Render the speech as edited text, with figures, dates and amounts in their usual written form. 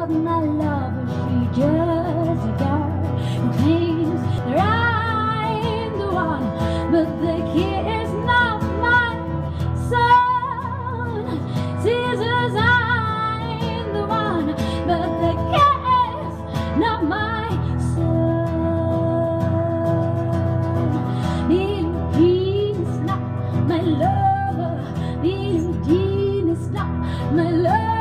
of my lover, she just a girl who claims that I'm the one, but the kid is not my son. Scissors, I'm the one, but the kid is not my son. Billie Jean is not my lover. Billie Jean is not my lover.